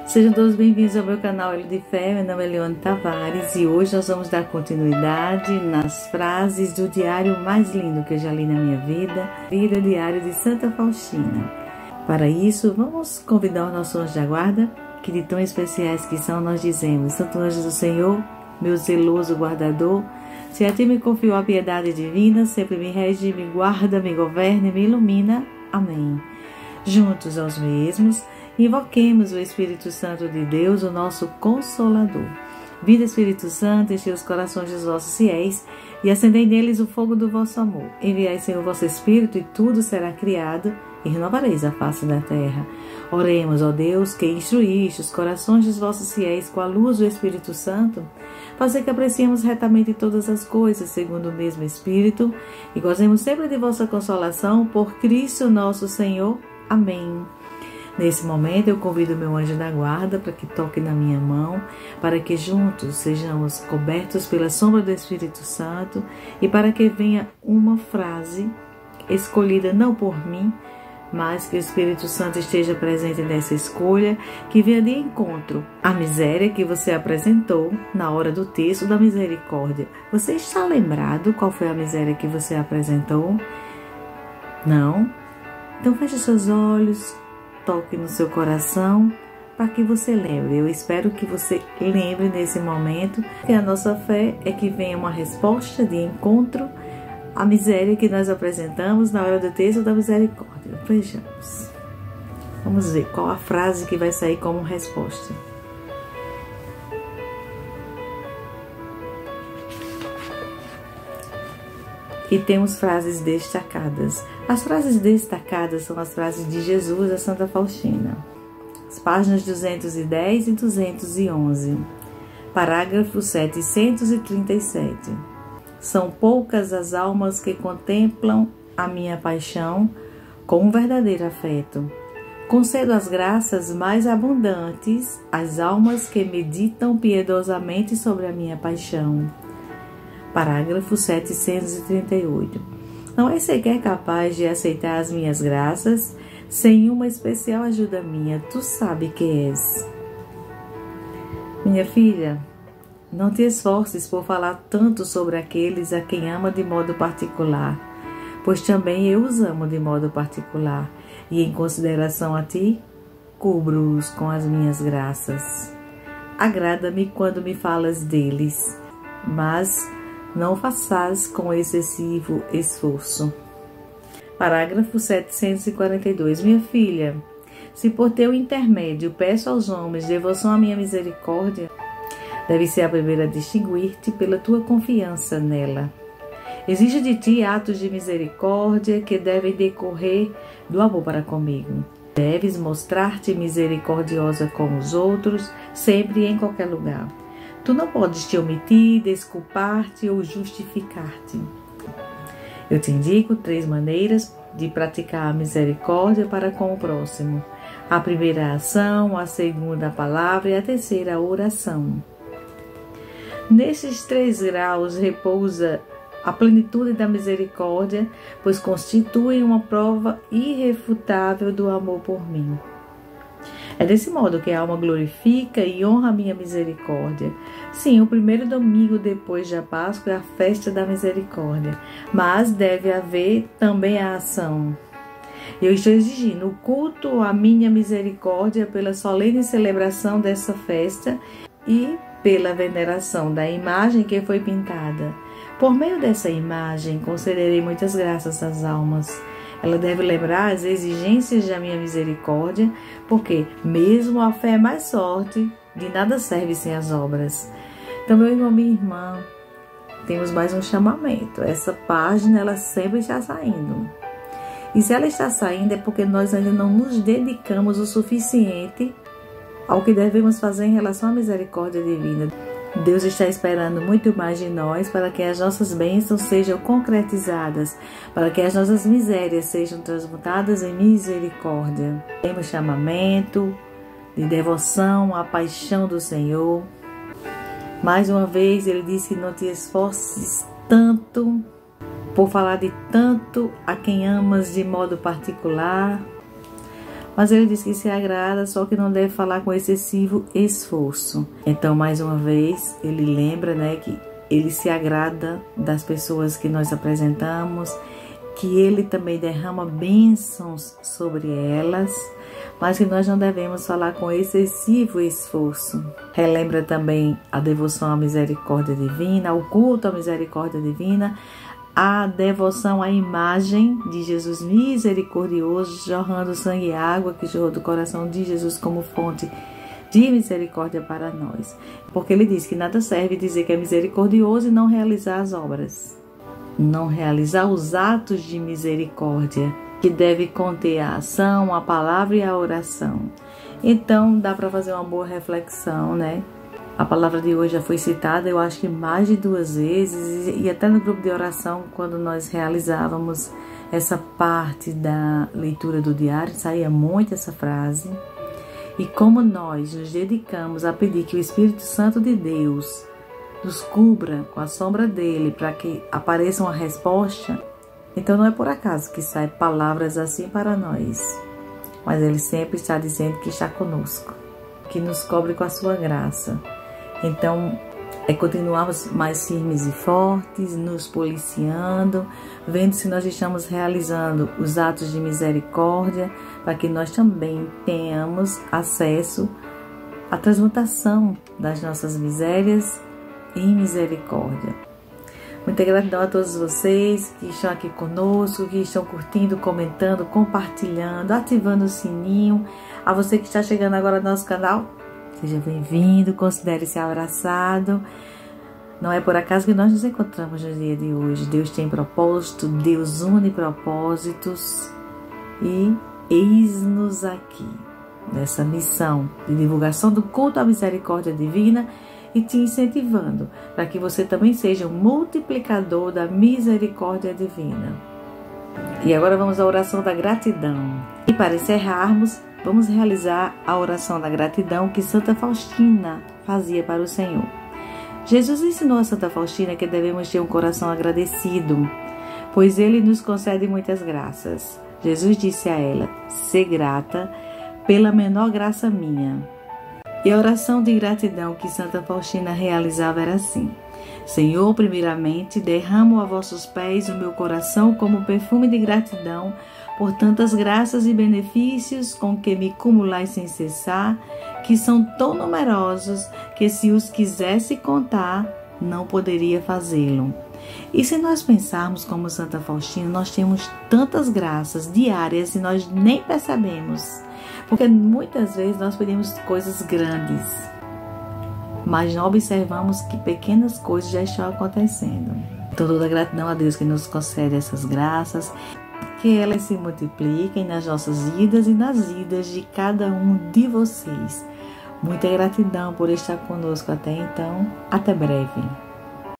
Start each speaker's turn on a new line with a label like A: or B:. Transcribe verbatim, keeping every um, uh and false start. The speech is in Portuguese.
A: Sejam todos bem-vindos ao meu canal Olho de Fé. Meu nome é Leone Tavares e hoje nós vamos dar continuidade nas frases do diário mais lindo que eu já li na minha vida, Vida Diário de Santa Faustina. Para isso, vamos convidar o nosso anjo da guarda, que de tão especiais que são, nós dizemos: Santo anjo do Senhor, meu zeloso guardador, se a ti me confiou a piedade divina, sempre me rege, me guarda, me governa e me ilumina. Amém. Juntos aos mesmos, invoquemos o Espírito Santo de Deus, o nosso Consolador. Vinda, Espírito Santo, enchei os corações dos vossos fiéis e acendei neles o fogo do vosso amor. Enviai, Senhor, o vosso Espírito e tudo será criado e renovareis a face da terra. Oremos, ó Deus, que instruíste os corações dos vossos fiéis com a luz do Espírito Santo, fazer que apreciemos retamente todas as coisas, segundo o mesmo Espírito, e gozemos sempre de vossa consolação, por Cristo nosso Senhor. Amém. Nesse momento eu convido o meu anjo da guarda para que toque na minha mão, para que juntos sejamos cobertos pela sombra do Espírito Santo e para que venha uma frase escolhida não por mim, mas que o Espírito Santo esteja presente nessa escolha, que venha de encontro à miséria que você apresentou na hora do texto da misericórdia. Você está lembrado qual foi a miséria que você apresentou? Não? Então feche seus olhos, toque no seu coração para que você lembre. Eu espero que você lembre nesse momento que a nossa fé é que venha uma resposta de encontro à miséria que nós apresentamos na hora do texto da misericórdia. Vejamos. Vamos ver qual a frase que vai sair como resposta. E temos frases destacadas. As frases destacadas são as frases de Jesus a Santa Faustina. As páginas duzentos e dez e duzentos e onze. Parágrafo setecentos e trinta e sete. São poucas as almas que contemplam a minha paixão com um verdadeiro afeto. Concedo as graças mais abundantes às almas que meditam piedosamente sobre a minha paixão. Parágrafo setecentos e trinta e oito. Não és sequer capaz de aceitar as minhas graças sem uma especial ajuda minha. Tu sabes que és. Minha filha, não te esforces por falar tanto sobre aqueles a quem ama de modo particular, pois também eu os amo de modo particular, e em consideração a ti, cubro-os com as minhas graças. Agrada-me quando me falas deles, mas não faças com excessivo esforço. Parágrafo setecentos e quarenta e dois. Minha filha, se por teu intermédio peço aos homens devoção à minha misericórdia, deve ser a primeira a distinguir-te pela tua confiança nela. Exige de ti atos de misericórdia que devem decorrer do amor para comigo. Deves mostrar-te misericordiosa com os outros, sempre e em qualquer lugar. Tu não podes te omitir, desculpar-te ou justificar-te. Eu te indico três maneiras de praticar a misericórdia para com o próximo. A primeira ação, a segunda a palavra e a terceira a oração. Nesses três graus repousa a plenitude da misericórdia, pois constituem uma prova irrefutável do amor por mim. É desse modo que a alma glorifica e honra a minha misericórdia. Sim, o primeiro domingo depois da Páscoa é a festa da misericórdia, mas deve haver também a ação. Eu estou exigindo o culto à minha misericórdia pela solene celebração dessa festa e pela veneração da imagem que foi pintada. Por meio dessa imagem, concederei muitas graças às almas. Ela deve lembrar as exigências da minha misericórdia, porque mesmo a fé mais forte, de nada serve sem as obras. Então, meu irmão, minha irmã, temos mais um chamamento. Essa página, ela sempre está saindo. E se ela está saindo, é porque nós ainda não nos dedicamos o suficiente ao que devemos fazer em relação à misericórdia divina. Deus está esperando muito mais de nós para que as nossas bênçãos sejam concretizadas, para que as nossas misérias sejam transmutadas em misericórdia. Temos chamamento de devoção à paixão do Senhor. Mais uma vez, ele disse que não te esforces tanto por falar de tanto a quem amas de modo particular, Mas ele diz que se agrada, só que não deve falar com excessivo esforço. Então, mais uma vez, ele lembra, né, que ele se agrada das pessoas que nós apresentamos, que ele também derrama bênçãos sobre elas, mas que nós não devemos falar com excessivo esforço. Relembra também a devoção à misericórdia divina, o culto à misericórdia divina, a devoção à imagem de Jesus misericordioso, jorrando sangue e água que jorrou do coração de Jesus como fonte de misericórdia para nós. Porque ele diz que nada serve dizer que é misericordioso e não realizar as obras, não realizar os atos de misericórdia, que deve conter a ação, a palavra e a oração. Então dá para fazer uma boa reflexão, né? A palavra de hoje já foi citada, eu acho que mais de duas vezes, e até no grupo de oração, quando nós realizávamos essa parte da leitura do diário, saía muito essa frase. E como nós nos dedicamos a pedir que o Espírito Santo de Deus nos cubra com a sombra dele para que apareça uma resposta, então não é por acaso que saem palavras assim para nós, mas ele sempre está dizendo que está conosco, que nos cobre com a sua graça. Então é continuarmos mais firmes e fortes, nos policiando, vendo se nós estamos realizando os atos de misericórdia, para que nós também tenhamos acesso à transmutação das nossas misérias em misericórdia. Muita gratidão a todos vocês que estão aqui conosco, que estão curtindo, comentando, compartilhando, ativando o sininho. A você que está chegando agora no nosso canal, seja bem-vindo, considere-se abraçado. Não é por acaso que nós nos encontramos no dia de hoje. Deus tem propósito, Deus une propósitos e eis-nos aqui nessa missão de divulgação do culto à misericórdia divina e te incentivando para que você também seja um multiplicador da misericórdia divina. E agora vamos à oração da gratidão. E para encerrarmos, vamos realizar a oração da gratidão que Santa Faustina fazia para o Senhor. Jesus ensinou a Santa Faustina que devemos ter um coração agradecido, pois Ele nos concede muitas graças. Jesus disse a ela: "Sê grata pela menor graça minha." E a oração de gratidão que Santa Faustina realizava era assim: "Senhor, primeiramente, derramo a vossos pés o meu coração como perfume de gratidão por tantas graças e benefícios com que me cumulais sem cessar, que são tão numerosos que, se os quisesse contar, não poderia fazê-lo." E se nós pensarmos como Santa Faustina, nós temos tantas graças diárias e nós nem percebemos. Porque muitas vezes nós pedimos coisas grandes, mas não observamos que pequenas coisas já estão acontecendo. Então, toda gratidão a Deus que nos concede essas graças, que elas se multipliquem nas nossas vidas e nas vidas de cada um de vocês. Muita gratidão por estar conosco até então. Até breve.